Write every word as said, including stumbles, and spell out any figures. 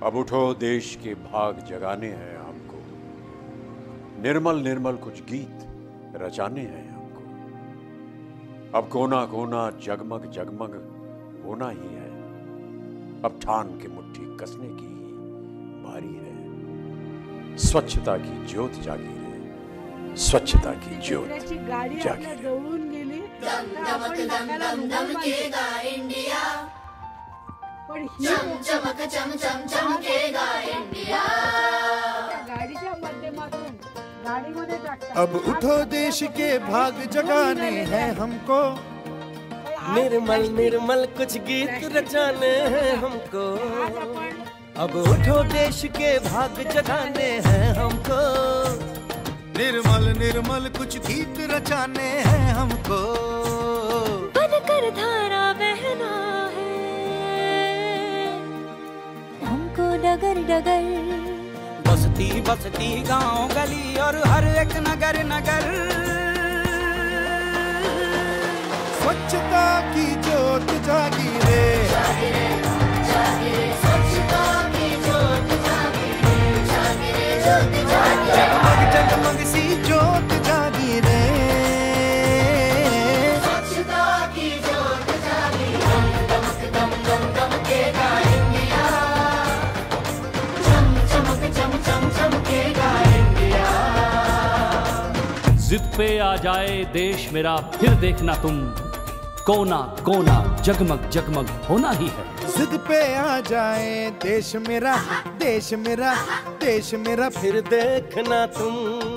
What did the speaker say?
अब उठो देश के भाग जगाने हैं हमको, निर्मल निर्मल कुछ गीत रचाने हैं हमको। अब कोना कोना जगमग जगमग होना ही है, अब ठान के मुट्ठी कसने की ही बारी है। स्वच्छता की ज्योत जागी रे, स्वच्छता की ज्योत जागी रे। चम चमक चम चम चमकेगा इंडिया। अब उठो देश के भाग जगाने हैं हमको, निर्मल निर्मल कुछ गीत रचाने हैं हमको। अब उठो देश के भाग जगाने हैं हमको, निर्मल निर्मल कुछ गीत रचाने हैं हमको। बनकर धारा बहना है हमको डगर डगर, बसती बसती गांव गली और हर एक नगर नगर। स्वच्छता की ज्योत जागी रे, जागी रे, जागी रे, स्वच्छता की ज्योत जागी रे, जागी रे, ज्योत जागी रे। जगमग जगमग सी ज्योत जागी रे, स्वच्छता की ज्योत जागी रे। दमक दम दम दमकेगा इंडिया, चम चमक चम चम चमकेगा इंडिया। जिद पे आ जाए देश मेरा फिर देखना तुम, कोना कोना जगमग जगमग होना ही है। जिद पे आ जाए देश मेरा, देश मेरा, देश मेरा फिर देखना तुम।